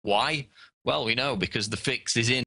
Why? Well, we know because the fix is in.